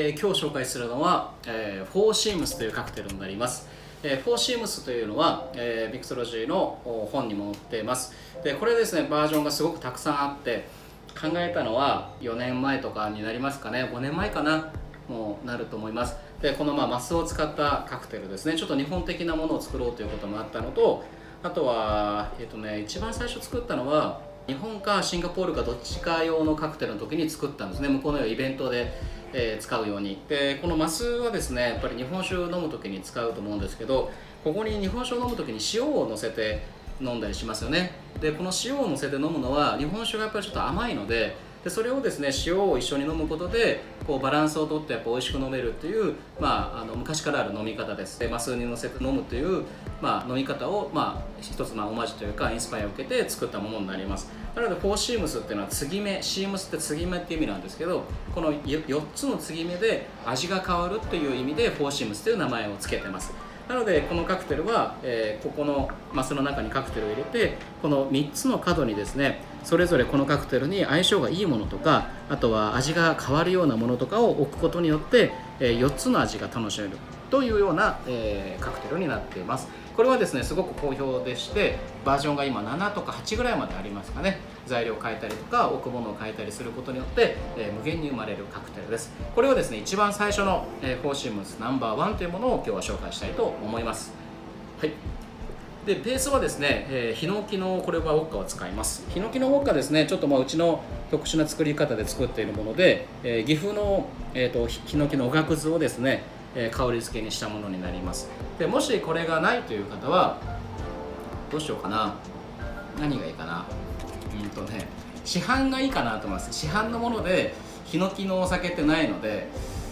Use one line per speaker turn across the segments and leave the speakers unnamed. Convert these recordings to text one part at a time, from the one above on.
今日紹介するのは、フォーシームスというカクテルになります。フォーシームスというのは、ミクソロジーの本にも載っています。でこれですね、バージョンがすごくたくさんあって、考えたのは4年前とかになりますかね、5年前かな、もうなると思います。でこのマスを使ったカクテルですね、ちょっと日本的なものを作ろうということもあったのと、あとは一番最初作ったのは日本かシンガポールかどっちか用のカクテルの時に作ったんですね。向こうのイベントで、使うように。でこのマスはですね、やっぱり日本酒を飲む時に使うと思うんですけど、ここに日本酒を飲む時に塩をのせて飲んだりしますよね。でこの塩をのせて飲むのは日本酒がやっぱりちょっと甘いので、それをですね、塩を一緒に飲むことでこうバランスをとってやっぱ美味しく飲めるっていう、昔からある飲み方です。でマスにのせて飲むという、飲み方を、一つオマージュというかインスパイアを受けて作ったものになります。なのでフォーシームスっていうのは継ぎ目、シームスって継ぎ目っていう意味なんですけど、この4つの継ぎ目で味が変わるっていう意味でフォーシームスという名前を付けてます。なのでこのカクテルは、ここのマスの中にカクテルを入れて、この3つの角にですね、それぞれこのカクテルに相性がいいものとか、あとは味が変わるようなものとかを置くことによって、4つの味が楽しめるというような、カクテルになっています。これはですね、すごく好評でして、バージョンが今7とか8ぐらいまでありますかね。材料を変えたりとか置くものを変えたりすることによって、無限に生まれるカクテルです。これをですね、一番最初の、フォーシームスナンバー1というものを今日は紹介したいと思います。はい。でベースはですね、ヒノキのこれはウォッカを使います。ヒノキのウォッカですね、ちょっとうちの特殊な作り方で作っているもので、岐阜の、ヒノキのおがくずをですね、香り付けにしたものになります。でもしこれがないという方はどうしようかな、何がいいかな、市販がいいかなと思います。市販のものでヒノキのお酒ってないので、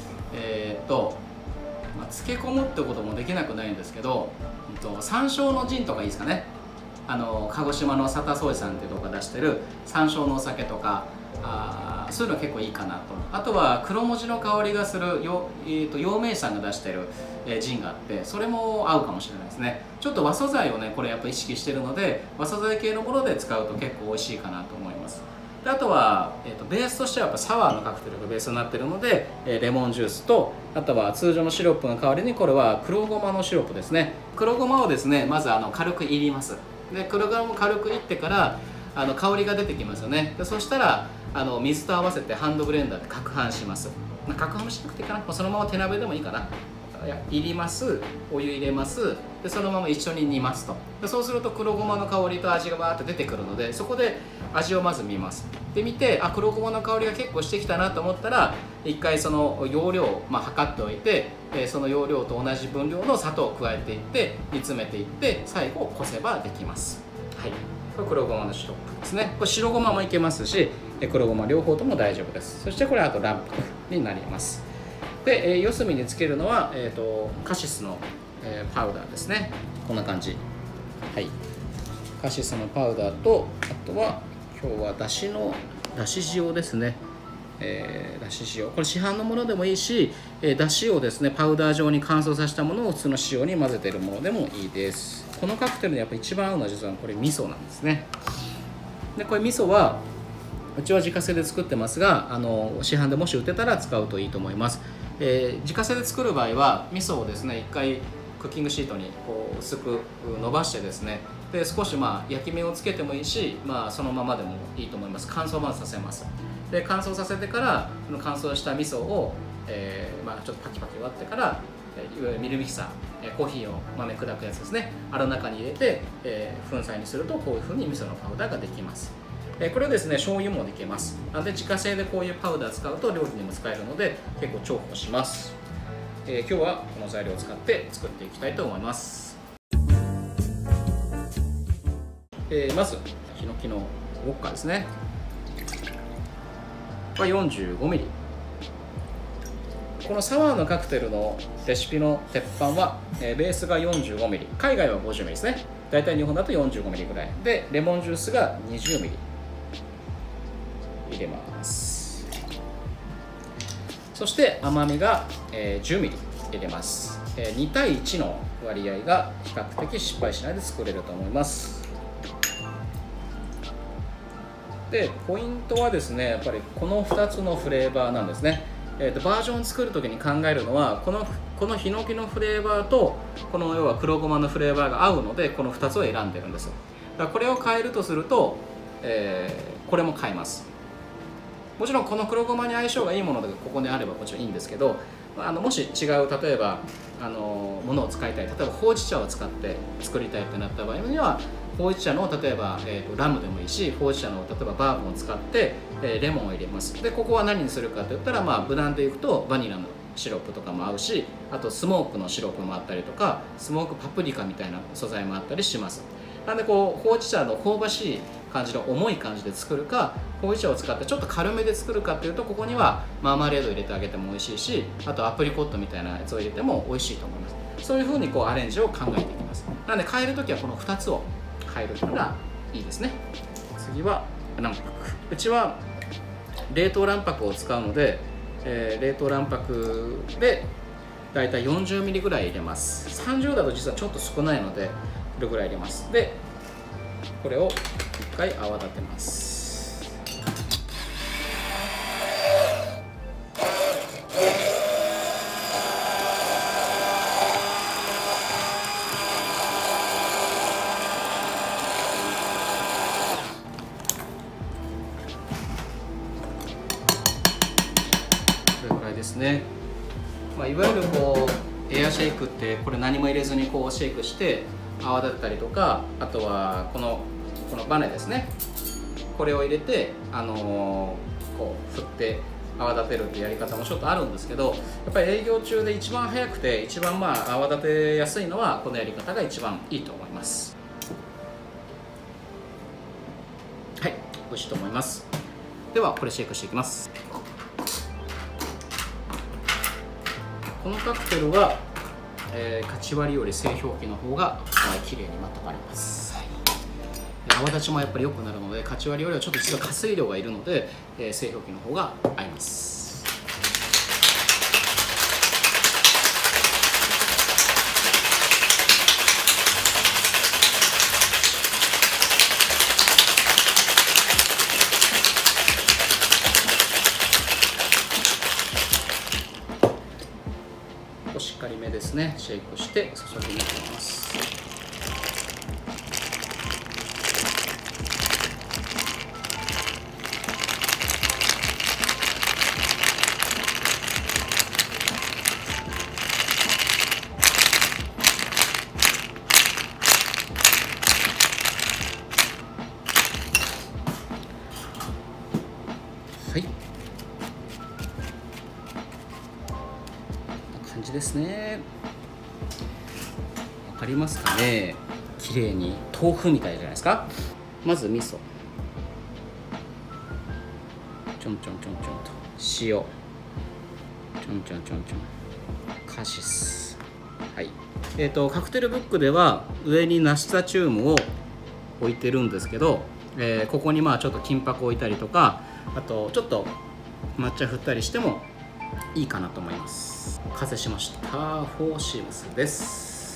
漬け込むってこともできなくないんですけど、山椒のジンとかいいですかね。鹿児島の佐田宗司さんっていうところが出してる山椒のお酒とか、そういうの結構いいかなと。あとは黒文字の香りがする陽明酒さんが出してる、ジンがあって、それも合うかもしれないですね。ちょっと和素材をね、これやっぱ意識してるので、和素材系のもので使うと結構美味しいかなと思います。であとは、ベースとしてはやっぱサワーのカクテルがベースになっているので、レモンジュースと、あとは通常のシロップの代わりにこれは黒ごまのシロップですね。黒ごまをですね、まず軽くいります。で黒ごまを軽くいってから香りが出てきますよね。でそしたら水と合わせてハンドブレンダーで攪拌します。攪拌もしなくていいかな、そのまま手鍋でもいいかな。いります、お湯入れます、でそのまま一緒に煮ますと。でそうすると黒ごまの香りと味がバーッと出てくるので、そこで味をまず見ます。で見て、黒ごまの香りが結構してきたなと思ったら、一回その容量を測っておいて、その容量と同じ分量の砂糖を加えていって煮詰めていって、最後こせばできます。はい、これ黒ごまのシロップですね。これ白ごまもいけますし、黒ごま両方とも大丈夫です。そしてこれあと卵白になります。で、四隅につけるのは、カシスの、パウダーですね。こんな感じ。はい。カシスのパウダーと、あとは今日はだし塩ですね。だし塩。これ市販のものでもいいし、だしをですね、パウダー状に乾燥させたものを普通の塩に混ぜているものでもいいです。このカクテルにやっぱ一番合うのは実はこれ味噌なんですね。で、これ味噌はうちは自家製で作ってますが、市販でもし売ってたら使うといいと思います。自家製で作る場合は味噌をですね、一回クッキングシートにこう薄く伸ばしてですね、で少し焼き目をつけてもいいし、そのままでもいいと思います。乾燥まずさせます。で乾燥させてから、乾燥した味噌を、ちょっとパキパキ割ってから、ミルミキサー、コーヒーを豆砕くやつですね、あの中に入れて、粉砕にするとこういうふうに味噌のパウダーができます。これをですね、醤油もできます。なので自家製でこういうパウダー使うと料理にも使えるので結構重宝します。今日はこの材料を使って作っていきたいと思います。まずヒノキのウォッカですね。これ 45ml。このサワーのカクテルのレシピの鉄板は、ベースが 45ml、海外は 50ml ですね。だいたい日本だと 45ml ぐらいで、レモンジュースが 20ml入れます。そして甘みが 10ml 入れます。2対1の割合が比較的失敗しないで作れると思います。でポイントはですね、やっぱりこの2つのフレーバーなんですね。 バージョンを作る時に考えるのはこのヒノキのフレーバーとこの要は黒ごまのフレーバーが合うのでこの2つを選んでるんですよ。だからこれを変えるとすると、これも変えます。もちろんこの黒ごまに相性がいいものがここにあればもちろんいいんですけど、もし違う例えばものを使いたい、例えばほうじ茶を使って作りたいってなった場合にはほうじ茶の例えば、ラムでもいいし、ほうじ茶の例えばバーボンを使って、レモンを入れます。でここは何にするかといったら、無難でいくとバニラのシロップとかも合うし、あとスモークのシロップもあったりとか、スモークパプリカみたいな素材もあったりします。なんでほうじ茶の香ばしい感じの重い感じで作るか、ほうじ茶を使ってちょっと軽めで作るかっていうと、ここにはマーマレード入れてあげても美味しいし、あとアプリコットみたいなやつを入れても美味しいと思います。そういう風にアレンジを考えていきます。なので変えるときはこの2つを変えるのがいいですね。次は卵白。うちは冷凍卵白を使うので、冷凍卵白でだいたい 40ml ぐらい入れます。30だと実はちょっと少ないのでこれぐらい入れます。でこれを1回泡立てます。これぐらいですね。いわゆるエアシェイクってこれ何も入れずにシェイクして泡立てたりとか、あとはこのバネですね、これを入れて振って泡立てるっていうやり方もちょっとあるんですけど、やっぱり営業中で一番早くて一番泡立てやすいのはこのやり方が一番いいと思います。はい、美味しいと思います。ではこれシェイクしていきます。このカクテルは、カチ割りより製氷機の方が綺麗にまとまります。泡立ちもやっぱり良くなるので、カチ割りよりはちょっと実は加水量がいるので、製氷機の方が合います。しっかりめですね、シェイクして注ぎに行きます。はい、感じですね。わかりますかね。綺麗に豆腐みたいじゃないですか。まず味噌、ちょんちょんちょんちょんと塩、ちょんちょんちょんちょん、カシス。はい。カクテルブックでは上にナシタチウムを置いてるんですけど、ここにちょっと金箔置いたりとか、あとちょっと抹茶振ったりしてもいいかなと思います。完成しました。フォーシームスです。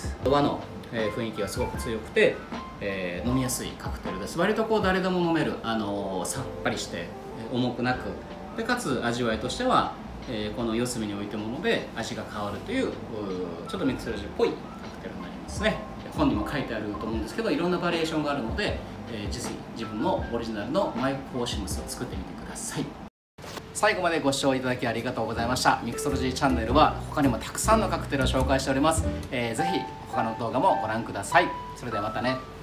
和の雰囲気がすごく強くて、飲みやすいカクテルです。割と誰でも飲める、さっぱりして重くなくで、かつ味わいとしては、この四隅に置いたもので味が変わるというちょっとミクセルジュっぽいカクテルになりますね。本にも書いてあると思うんですけど、いろんなバリエーションがあるので、自分のオリジナルのマイフォーシムスを作ってみてください。最後までご視聴いただきありがとうございました。ミクソロジーチャンネルは他にもたくさんのカクテルを紹介しております。ぜひ他の動画もご覧ください。それではまたね。